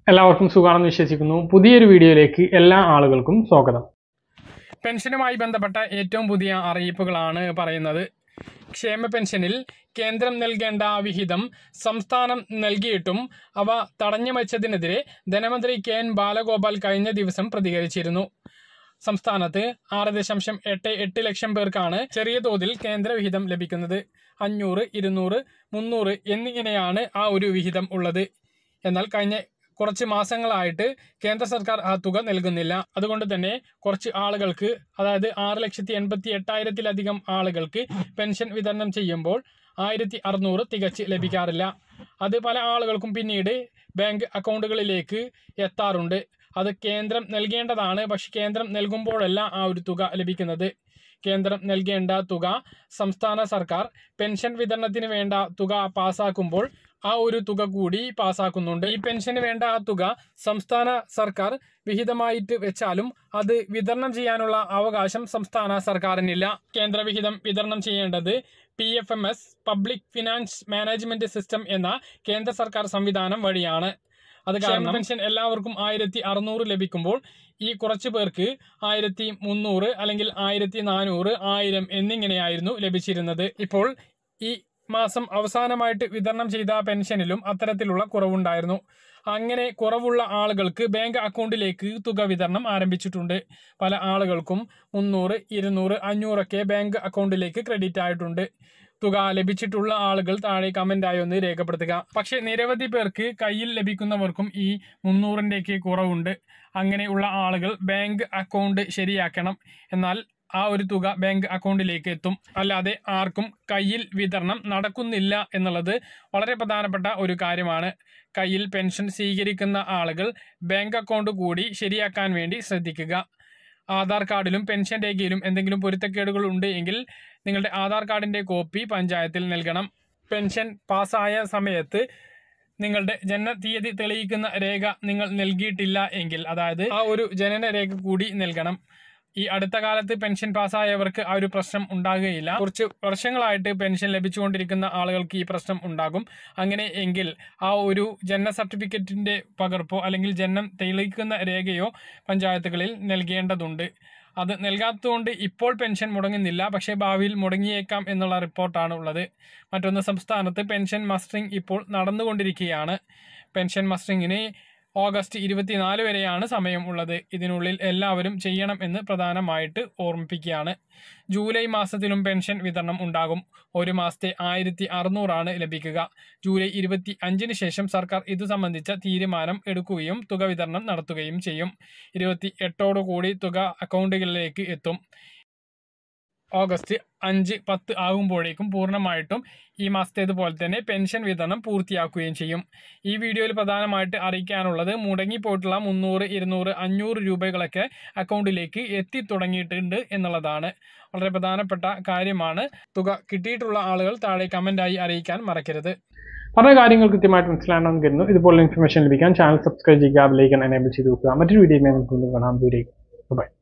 എല്ലാവർക്കും സുഖമാണെന്ന് വിശ്വസിക്കുന്നു. പുതിയൊരു വീഡിയോയിലേക്ക് എല്ലാ ആളുകൾക്കും സ്വാഗതം. പെൻഷനുമായി ബന്ധപ്പെട്ട ഏറ്റവും പുതിയ അറിയിപ്പുകളാണ് പറയുന്നത്. ക്ഷേമ പെൻഷനിൽ കേന്ദ്രം നൽകേണ്ട വിഹിതം സംസ്ഥാനം നൽകിയിട്ടും അവ തടഞ്ഞു വച്ചതിനെതിരെ ധനമന്ത്രി കെ.എൻ. ബാലഗോപാൽ കഴിഞ്ഞ ദിവസം പ്രതികരിച്ചിരുന്നു. സംസ്ഥാനത്ത് 6.88 ലക്ഷം പേർക്കാണ് ചെറിയ തോതിൽ കേന്ദ്ര വിഹിതം ലഭിക്കുന്നത്. 500, 200, 300 എന്നിങ്ങനെയാണ് ആ ഒരു വിഹിതം ഉള്ളത്. എന്നാൽ കഴിഞ്ഞ കുറച്ച് മാസങ്ങളായിട്ട് കേന്ദ്ര സർക്കാർ ആ തുക നൽകുന്നില്ല. അതുകൊണ്ട് തന്നെ കുറച്ച് ആളുകൾക്ക്, അതായത് 6,88,000-ലധികം ആളുകൾക്ക് പെൻഷൻ വിതരണം ചെയ്യുമ്പോൾ 1,600 തികച്ച് ലഭിക്കാറില്ല. അത് പല ആളുകൾക്കും പിന്നീട് ബാങ്ക് അക്കൗണ്ടുകളിലേക്ക് എത്താറുണ്ട്. അത് കേന്ദ്രം നൽകേണ്ടതാണ്. പക്ഷെ കേന്ദ്രം നൽകുമ്പോഴല്ല ആ ഒരു തുക ലഭിക്കുന്നത്. കേന്ദ്രം നൽകേണ്ട തുക സംസ്ഥാന സർക്കാർ പെൻഷൻ വിതരണത്തിന് വേണ്ട തുക പാസ്സാക്കുമ്പോൾ ആ ഒരു തുക കൂടി പാസ്സാക്കുന്നുണ്ട്. ഈ പെൻഷന് വേണ്ട ആ തുക സംസ്ഥാന സർക്കാർ വിഹിതമായിട്ട് വെച്ചാലും അത് വിതരണം ചെയ്യാനുള്ള അവകാശം സംസ്ഥാന സർക്കാരിനില്ല. കേന്ദ്ര വിഹിതം വിതരണം ചെയ്യേണ്ടത് PFMS public finance management system എന്ന കേന്ദ്ര സർക്കാർ സംവിധാനം വഴിയാണ്. അത് കാരണം പെൻഷൻ എല്ലാവർക്കും 1,600 ലഭിക്കുമ്പോൾ ഈ കുറച്ചു പേർക്ക് 1,300 അല്ലെങ്കിൽ 1,400, 1,000 എന്നിങ്ങനെയായിരുന്നു ലഭിച്ചിരുന്നത്. ഇപ്പോൾ ഈ മാസം അവസാനമായിട്ട് വിതരണം ചെയ്ത പെൻഷനിലും അത്തരത്തിലുള്ള കുറവുണ്ടായിരുന്നു. അങ്ങനെ കുറവുള്ള ആളുകൾക്ക് ബാങ്ക് അക്കൗണ്ടിലേക്ക് തുക വിതരണം ആരംഭിച്ചിട്ടുണ്ട്. പല ആളുകൾക്കും 300, 200, 500 ബാങ്ക് അക്കൗണ്ടിലേക്ക് ക്രെഡിറ്റ് ആയിട്ടുണ്ട്. തുക ലഭിച്ചിട്ടുള്ള ആളുകൾ താഴെ കമന്റായി ഒന്ന് രേഖപ്പെടുത്തുക. പക്ഷെ നിരവധി പേർക്ക് കയ്യിൽ ലഭിക്കുന്നവർക്കും ഈ 300-ൻ്റെയൊക്കെ കുറവുണ്ട്. അങ്ങനെയുള്ള ആളുകൾ ബാങ്ക് അക്കൗണ്ട് ശരിയാക്കണം. എന്നാൽ ആ ഒരു തുക ബാങ്ക് അക്കൗണ്ടിലേക്ക് എത്തും. അല്ലാതെ ആർക്കും കയ്യിൽ വിതരണം നടക്കുന്നില്ല എന്നുള്ളത് വളരെ പ്രധാനപ്പെട്ട ഒരു കാര്യമാണ്. കയ്യിൽ പെൻഷൻ സ്വീകരിക്കുന്ന ആളുകൾ ബാങ്ക് അക്കൗണ്ട് കൂടി ശരിയാക്കാൻ വേണ്ടി ശ്രദ്ധിക്കുക. ആധാർ കാർഡിലും പെൻഷൻ രേഖയിലും എന്തെങ്കിലും പൊരുത്തക്കേടുകൾ ഉണ്ട് എങ്കിൽ നിങ്ങളുടെ ആധാർ കാർഡിൻ്റെ കോപ്പി പഞ്ചായത്തിൽ നൽകണം. പെൻഷൻ പാസ്സായ സമയത്ത് നിങ്ങളുടെ ജനന തീയതി തെളിയിക്കുന്ന രേഖ നിങ്ങൾ നൽകിയിട്ടില്ല എങ്കിൽ, അതായത് ആ ഒരു ജനന രേഖ കൂടി നൽകണം. ഈ അടുത്ത കാലത്ത് പെൻഷൻ പാസ്സായവർക്ക് ആ ഒരു പ്രശ്നം ഉണ്ടാകുകയില്ല. കുറച്ച് വർഷങ്ങളായിട്ട് പെൻഷൻ ലഭിച്ചുകൊണ്ടിരിക്കുന്ന ആളുകൾക്ക് ഈ പ്രശ്നം ഉണ്ടാകും. അങ്ങനെ എങ്കിൽ ആ ഒരു ജനന സർട്ടിഫിക്കറ്റിൻ്റെ പകർപ്പോ അല്ലെങ്കിൽ ജനനം തെളിയിക്കുന്ന രേഖയോ പഞ്ചായത്തുകളിൽ നൽകേണ്ടതുണ്ട്. അത് നൽകാത്തതുകൊണ്ട് ഇപ്പോൾ പെൻഷൻ മുടങ്ങുന്നില്ല. പക്ഷേ ഭാവിയിൽ മുടങ്ങിയേക്കാം എന്നുള്ള റിപ്പോർട്ടാണ് ഉള്ളത്. മറ്റൊന്ന്, സംസ്ഥാനത്ത് പെൻഷൻ മസ്റ്ററിംഗ് ഇപ്പോൾ നടന്നുകൊണ്ടിരിക്കുകയാണ്. പെൻഷൻ മസ്റ്ററിങ്ങിന് ഓഗസ്റ്റ് 24 വരെയാണ് സമയം ഉള്ളത്. ഇതിനുള്ളിൽ എല്ലാവരും ചെയ്യണം എന്ന് പ്രധാനമായിട്ട് ഓർമ്മിപ്പിക്കുകയാണ്. ജൂലൈ മാസത്തിലും പെൻഷൻ വിതരണം ഉണ്ടാകും. ഒരു മാസത്തെ 1,600 ലഭിക്കുക. ജൂലൈ 25-ന് ശേഷം സർക്കാർ ഇതു സംബന്ധിച്ച തീരുമാനം എടുക്കുകയും തുക വിതരണം നടത്തുകയും ചെയ്യും. 28-ഓടുകൂടി തുക അക്കൗണ്ടുകളിലേക്ക് എത്തും. ഓഗസ്റ്റ് 5, 10 ആകുമ്പോഴേക്കും പൂർണ്ണമായിട്ടും ഈ മാസത്തേതുപോലെ തന്നെ പെൻഷൻ വിതരണം പൂർത്തിയാക്കുകയും ചെയ്യും. ഈ വീഡിയോയിൽ പ്രധാനമായിട്ട് അറിയിക്കാനുള്ളത് മുടങ്ങിപ്പോയിട്ടുള്ള 300, 200, 500 രൂപകളൊക്കെ അക്കൗണ്ടിലേക്ക് എത്തി തുടങ്ങിയിട്ടുണ്ട് എന്നുള്ളതാണ്. വളരെ പ്രധാനപ്പെട്ട കാര്യമാണ്. തുക കിട്ടിയിട്ടുള്ള ആളുകൾ താഴെ കമൻ്റായി അറിയിക്കാൻ മറക്കരുത്. പറഞ്ഞ കാര്യങ്ങൾ കൃത്യമായിട്ട് മനസ്സിലാണെന്ന് കരുതുന്നു. ഇതുപോലെ ഇൻഫർമേഷൻ ലഭിക്കാൻ ചാനൽ സബ്സ്ക്രൈബ് ചെയ്യുക, ബെൽ ഐക്കൺ എനേബിൾ ചെയ്ത് വെക്കുക. മറ്റൊരു വീഡിയോയുമായി നമുക്ക് കാണാം. ദൂരേക്ക് ബൈ.